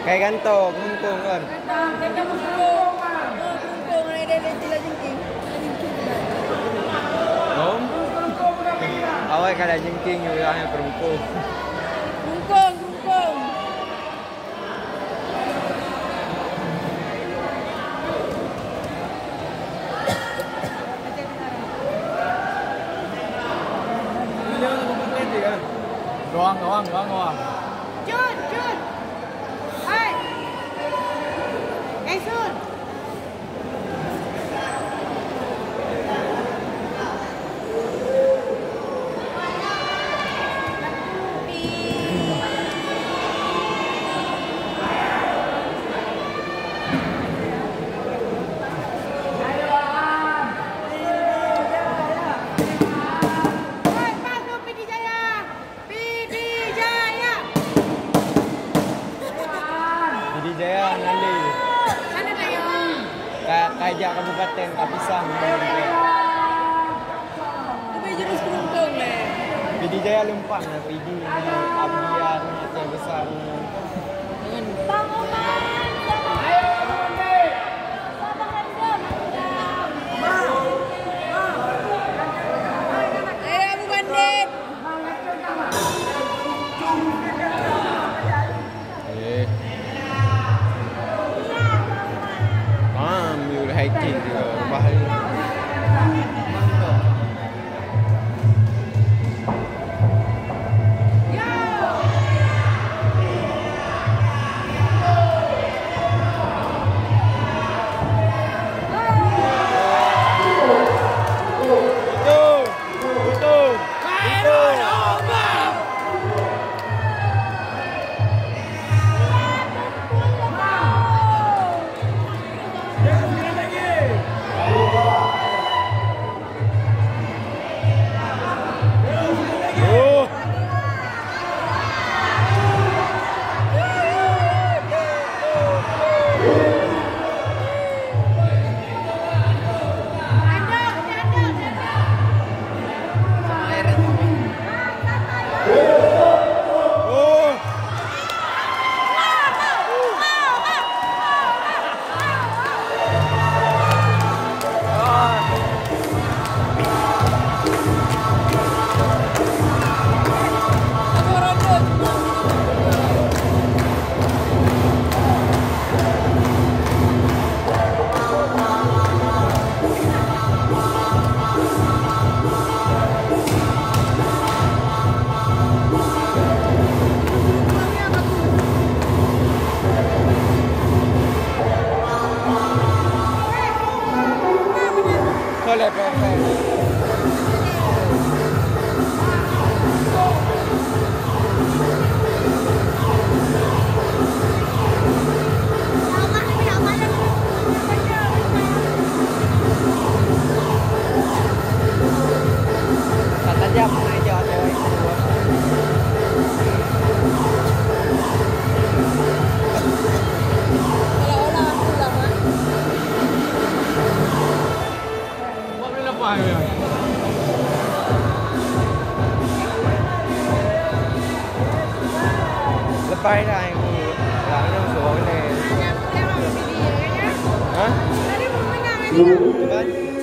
Kayak ganto, kungkung kan. Kentang kungkung. Kungkung ada sila jengking. Om. Awak kalau jengking wilahnya perungkung. Kungkung. Doang. Jun. Hai. Sun. Jaya Nandi. Mana tayo? Kajak kabupaten Kapisang. Tapi jurus kungkung le. Pidi Jaya lumpang na pidi abdian yang besar. Hiking juga bahaya. Boleh, perfect. Kata jam aja cewek itu. Lepas dah yang ni. Lah ni suruh ni. Hah? Tadi mau menang ni.